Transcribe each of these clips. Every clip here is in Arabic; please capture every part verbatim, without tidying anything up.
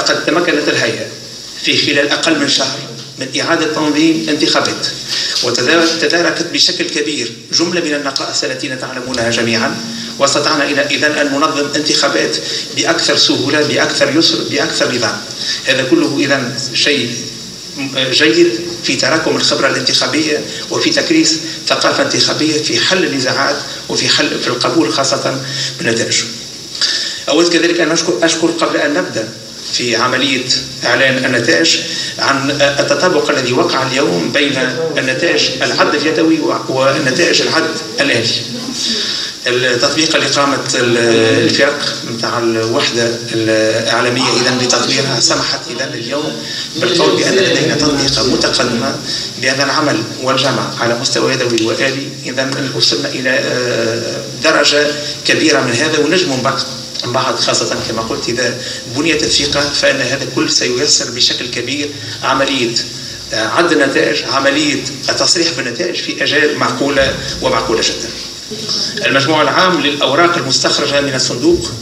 لقد تمكنت الهيئة في خلال أقل من شهر من إعادة تنظيم انتخابات، وتداركت بشكل كبير جملة من النقائص التي نتعلمونها جميعا، واستطعنا إذن أن ننظم انتخابات بأكثر سهولة، بأكثر يسر، بأكثر نظام. هذا كله إذن شيء جيد في تراكم الخبرة الانتخابية وفي تكريس ثقافة انتخابية في حل النزاعات وفي حل في القبول خاصة بالنتائج. أود كذلك أن أشكر قبل أن نبدأ في عملية إعلان النتائج عن التطابق الذي وقع اليوم بين النتائج العد اليدوي والنتائج العد الآلي. التطبيق اللي قامت الفرق نتاع الوحدة الإعلامية إذن بتطويرها سمحت إذن اليوم بالقول بأن لدينا تطبيقة متقدمة، بأن العمل والجمع على مستوى يدوي وآلي إذن وصلنا إلى درجة كبيرة من هذا، ونجم بعد خاصة كما قلت إذا بنيت الثقة فإن هذا كل سييسر بشكل كبير عملية عد النتائج، عملية التصريح بالنتائج في أجال معقولة ومعقولة جدا. المجموع العام للأوراق المستخرجة من الصندوق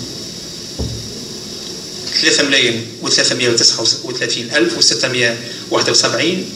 ثلاثة ملايين وثلاثمائة وتسعة وثلاثين ألف وستمائة وواحد وسبعين.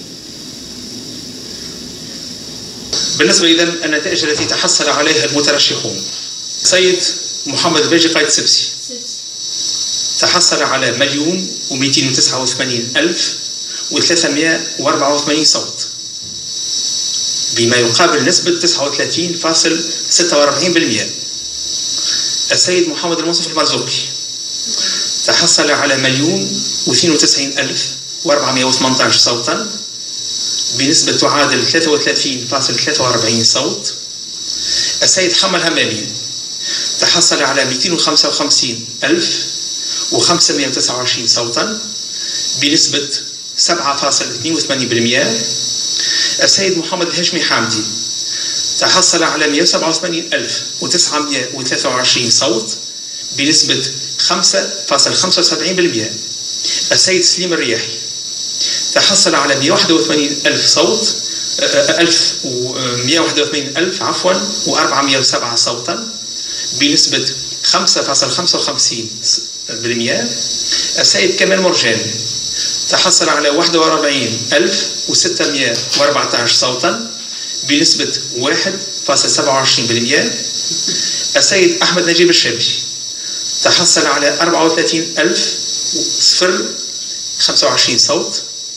بالنسبة إذن النتائج التي تحصل عليها المترشحون: سيد محمد باجي قايد سبسي تحصل على مليون ومئتين وتسعة وثمانين ألف وثلاثمائة وأربعة وثمانين صوت، بما يقابل نسبة تسعة وثلاثين فاصلة ستة وأربعين بالمئة. السيد محمد المنصف المرزوقي تحصل على مليون واثنين وتسعين ألف وأربعمائة وثمانية عشر صوتا، بنسبة تعادل ثلاثة وثلاثين فاصلة ثلاثة وأربعين صوت. السيد حمل همامي تحصل على مئتين وخمسة وخمسين ألف وخمسمائة وتسعة وعشرين صوتا، بنسبة سبعة فاصلة اثنين وثمانين بالمئة. السيد محمد الهاشمي حامدي تحصل على مئة وسبعة وثمانين ألف وتسعمائة وثلاثة وعشرين صوت، بنسبة خمسة فاصلة خمسة وسبعين بالمئة. السيد سليم الرياحي تحصل على مئة وواحد وثمانين ألف صوت ألف ومئة وواحد وثمانين ألف عفوا وأربعمائة وسبعة صوتا، بنسبة خمسة فاصلة خمسة وخمسين بالمئة. السيد كمال مرجان تحصل على واحد وأربعين ألف وستمائة وأربعة عشر صوتا، بنسبة واحد فاصلة سبعة وعشرين بالمئة. السيد أحمد نجيب الشابي تحصل على أربعة وثلاثين ألف وخمسة وعشرين صوت،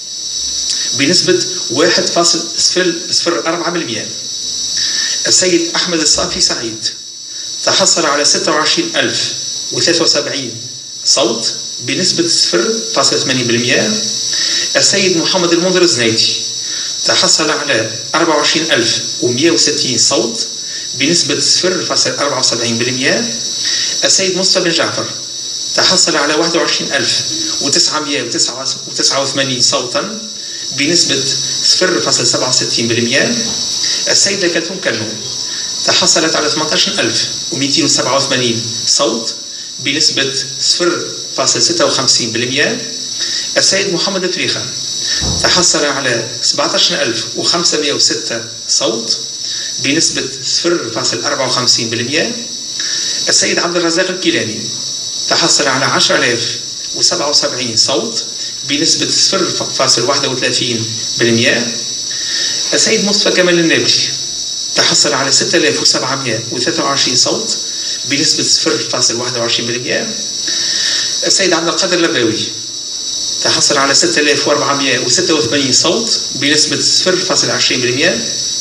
بنسبة واحد فاصلة صفر أربعة بالمئة. السيد أحمد الصافي سعيد تحصل على ستة وعشرين ألف وثلاثة وسبعين صوت، بنسبة صفر فاصلة ثمانين بالمئة. السيد محمد المنذر الزنيدي تحصل على أربعة وعشرين ألف ومئة وستين صوت، بنسبة صفر فاصلة أربعة وسبعين بالمئة. السيد مصطفى بن جعفر تحصل على واحد وعشرين ألف وتسعمائة وتسعة وثمانين صوتا، بنسبة صفر فاصلة سبعة وستين بالمئة. السيدة كلثوم كلو تحصلت على ثمانية عشر ألف ومئتين وسبعة وثمانين صوت، بنسبة صفر فاصلة ستة وخمسين بالمئة. السيد محمد الفريخة تحصل على سبعة عشر ألف وخمسمائة وستة صوت، بنسبة صفر فاصلة أربعة وخمسين بالمئة. السيد عبد الرزاق الكيلاني تحصل على عشرة آلاف وسبعة وسبعين صوت، بنسبة صفر فاصلة واحد وثلاثين بالمئة. السيد مصطفى كمال النابلي تحصل على ستة آلاف وسبعمائة وثلاثة وعشرين صوت، بنسبة صفر فاصلة واحد وعشرين بالمئة. السيد عبد القادر اللباوي تحصل على ستة آلاف وأربعمائة وستة وثمانين صوت، بنسبة صفر فاصلة عشرين بالمئة.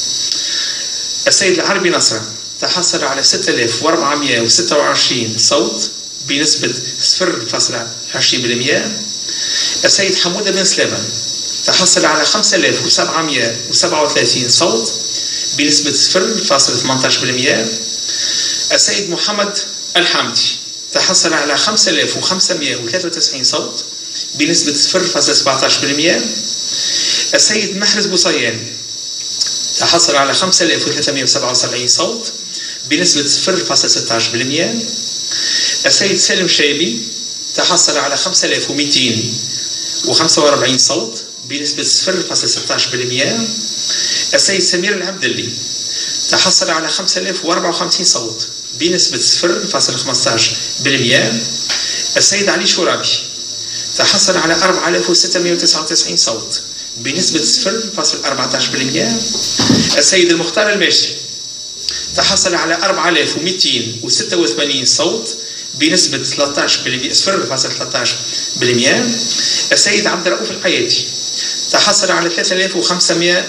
السيد العربي نصرة تحصل على ستة آلاف وأربعمائة وستة وعشرين صوت، بنسبة صفر فاصلة عشرين بالمئة. السيد حمودة بن سلامة تحصل على خمسة آلاف وسبعمائة وسبعة وثلاثين صوت، بنسبة صفر فاصلة ثمانية عشر بالمئة. السيد محمد الحامدي تحصل على خمسة آلاف وخمسمائة وثلاثة وتسعين صوت، بنسبة صفر فاصلة سبعة عشر بالمئة. السيد محرز بوصيان تحصل على خمسة آلاف وثلاثمائة وسبعة وسبعين صوت، بنسبة صفر فاصلة ستة عشر بالمئة. السيد سالم شايبي تحصل على خمسة آلاف ومئتين وخمسة وأربعين صوت، بنسبة صفر فاصلة ستة عشر بالمئة. السيد سمير العبدلي تحصل على خمسة آلاف وأربعة وخمسين صوت، بنسبة صفر فاصلة خمسة عشر بالمئة. السيد علي شورابي تحصل على أربعة آلاف وستمائة وتسعة وتسعين صوت بنسبة صفر فاصل أربعة عشر بالمئة. السيد المختار الماشي تحصل على أربعة آلاف ومئتين وستة وثمانين صوت بنسبة ثلاثة عشر بالمئة صفر فاصل ثلاثة عشر بالمئة. السيد عبد الرؤوف الحياتي تحصل على ثلاثة آلاف وخمسمائة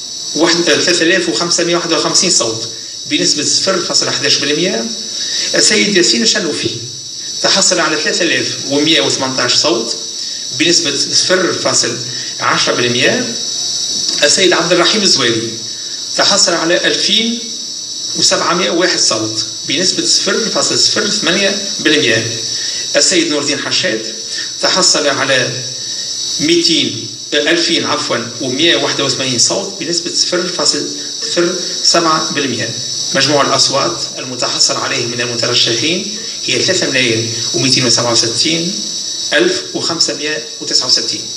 وواحد وخمسين صوت بنسبة صفر فاصل أحد عشر بالمئة. السيد ياسين الشنوفي تحصل على ثلاثة آلاف ومئة وثمانية عشر صوت بنسبة صفر فاصل عشرة بالمئة. السيد عبد الرحيم الزويري تحصل على ألفين وسبعمائة وواحد صوت بنسبة صفر فاصل صفر ثمانية بالمئة. السيد نور الدين حشاد تحصل على مئتين ألفين عفوا ومئة وواحد وثمانين صوت بنسبة صفر فاصل صفر سبعة بالمئة. مجموع الأصوات المتحصل عليه من المترشحين هي ثلاثة ملايين ومئتين وسبعة وستين ألف وخمسمائة وتسعة وستين.